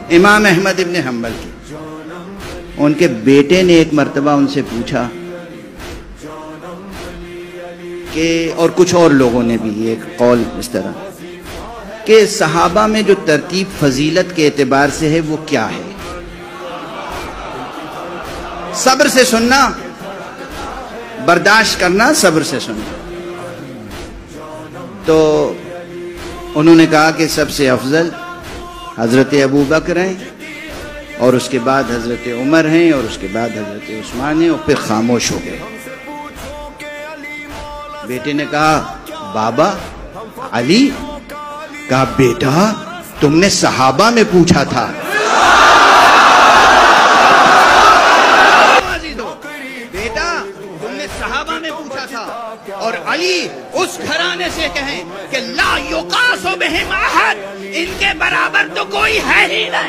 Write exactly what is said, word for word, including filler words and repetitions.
امام احمد ابن حنبل کی. ان کے بیٹے نے ایک مرتبہ ان سے پوچھا کہ، اور کچھ اور لوگوں نے بھی ایک قول اس طرح، کہ صحابہ میں جو ترتیب فضیلت کے اعتبار سے ہے وہ کیا ہے؟ صبر سے سننا، برداشت کرنا، صبر سے سننا. تو انہوں نے کہا کہ سب سے افضل حضرت ابو بکر ہیں، اور اس کے بعد حضرت عمر ہیں، اور اس کے بعد حضرت عثمان ہیں، اور پھر خاموش ہو گئے. بیٹے نے کہا بابا علی؟ کہا بیٹا تم نے صحابہ میں پوچھا تھا. بیٹا تم نے صحابہ میں پوچھا تھا، اور علی اس گھرانے سے کہیں کہ لا یقاس بہم احد، ان کے برابر تو کوئی ہے ہی نہیں.